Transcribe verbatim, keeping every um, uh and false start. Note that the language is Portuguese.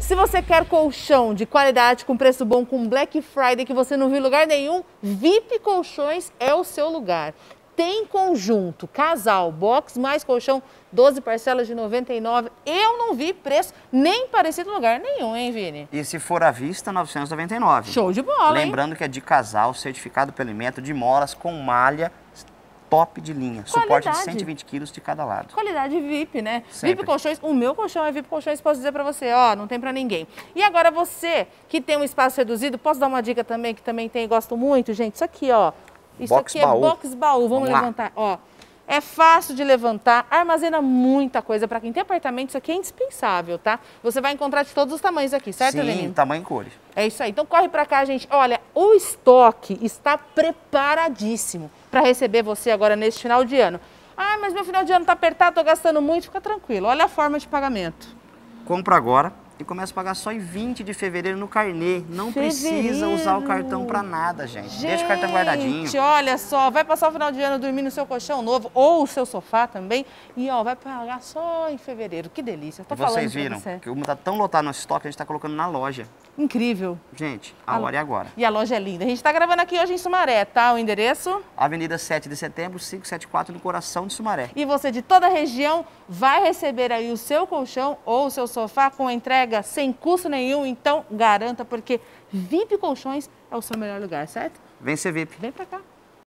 Se você quer colchão de qualidade, com preço bom, com Black Friday, que você não viu em lugar nenhum, V I P Colchões é o seu lugar. Tem conjunto, casal, box mais colchão, doze parcelas de noventa e nove reais. Eu não vi preço nem parecido em lugar nenhum, hein, Vini? E se for à vista, novecentos e noventa e nove reais. Show de bola, Lembrando hein? que é de casal, certificado pelo Inmetro, de molas, com malha top de linha. Qualidade. Suporte de cento e vinte quilos de cada lado. Qualidade V I P, né? Sempre. V I P Colchões, o meu colchão é V I P Colchões, posso dizer pra você, ó, não tem pra ninguém. E agora você que tem um espaço reduzido, posso dar uma dica também, que também tem, gosto muito, gente? Isso aqui, ó. Isso Box aqui baú. é box baú, vamos, Vamos levantar, ó. É fácil de levantar, armazena muita coisa. Para quem tem apartamento, isso aqui é indispensável, tá? Você vai encontrar de todos os tamanhos aqui, certo, Lenin? Sim, tamanho e cores. É isso aí. Então corre para cá, gente. Olha, o estoque está preparadíssimo para receber você agora neste final de ano. Ah, mas meu final de ano tá apertado, tô gastando muito. Fica tranquilo, olha a forma de pagamento. Compra agora e começa a pagar só em vinte de fevereiro no carnê. Não precisa usar o cartão para nada, gente. gente. Deixa o cartão guardadinho. Gente, olha só, vai passar o final de ano dormindo no seu colchão novo ou o seu sofá também. E ó, vai pagar só em fevereiro. Que delícia. Tô e vocês falando viram você. que como tá tão lotado no estoque, a gente tá colocando na loja. Incrível. Gente, a, A- hora é agora. E a loja é linda. A gente tá gravando aqui hoje em Sumaré, tá? O endereço. Avenida sete de setembro, quinhentos e setenta e quatro, no coração de Sumaré. E você de toda a região vai receber aí o seu colchão ou o seu sofá com entrega sem custo nenhum. Então garanta, porque V I P Colchões é o seu melhor lugar, certo? Vem ser V I P. Vem pra cá.